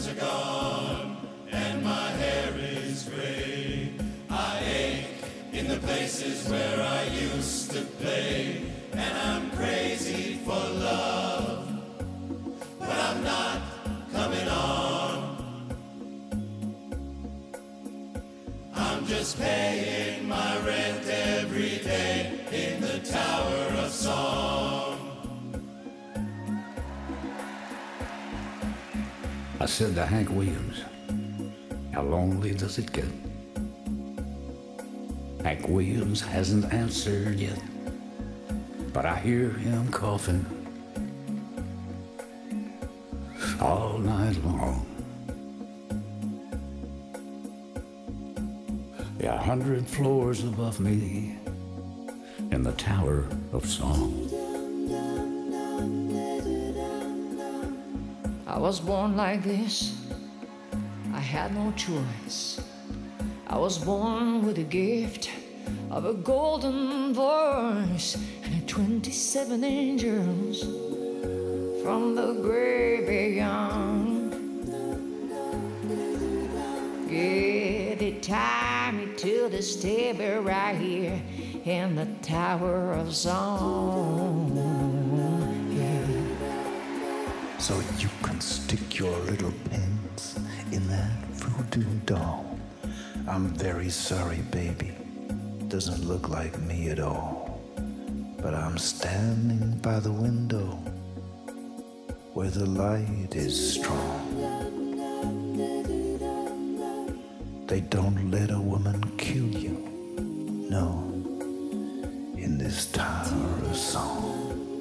friends are gone, and my hair is gray. I ache in the places where I used to play, and I'm crazy for love, but I'm not coming on. I'm just paying my rent every day in the Tower of Song. I said to Hank Williams, how lonely does it get? Hank Williams hasn't answered yet, but I hear him coughing all night long. Yeah, 100 floors above me in the Tower of Song. I was born like this, I had no choice. I was born with the gift of a golden voice and 27 angels from the great beyond. Yeah, they tie me to the stable right here in the Tower of Song. So you can stick your little pins in that voodoo doll. I'm very sorry, baby. Doesn't look like me at all. But I'm standing by the window where the light is strong. They don't let a woman kill you, no, in this Tower of Song.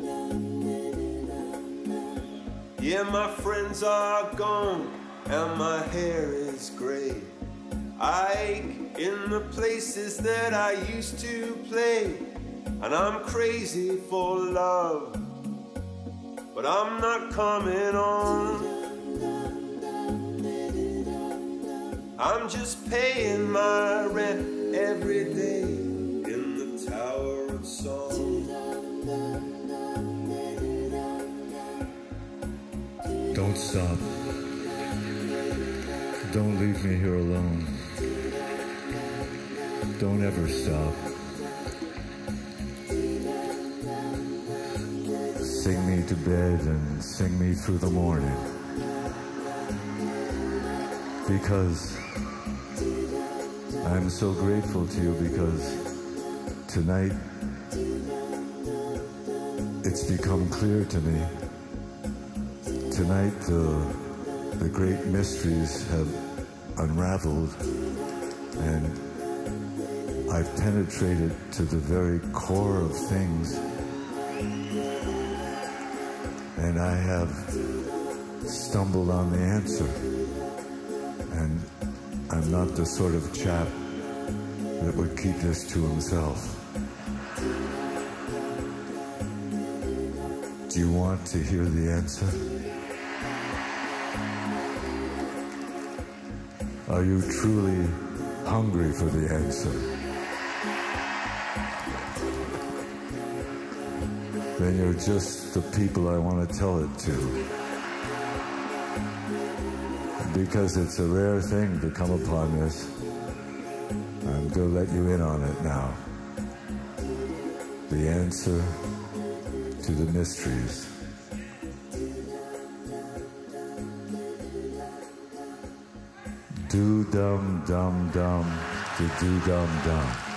Yeah, my friends are gone and my hair is gray. I ache in the places that I used to play, and I'm crazy for love, but I'm not coming on. I'm just paying my rent every day in the Tower of Song. Don't stop. Don't leave me here alone. Don't ever stop. Sing me to bed and sing me through the morning. Because I'm so grateful to you, because tonight it's become clear to me. Tonight the great mysteries have unraveled, and I've penetrated to the very core of things, and I have stumbled on the answer. And I'm not the sort of chap that would keep this to himself. Do you want to hear the answer? Are you truly hungry for the answer? Then you're just the people I want to tell it to. Because it's a rare thing to come upon this, I'm going to let you in on it now. The answer to the mysteries. Do-dum-dum-dum, do-dum-dum.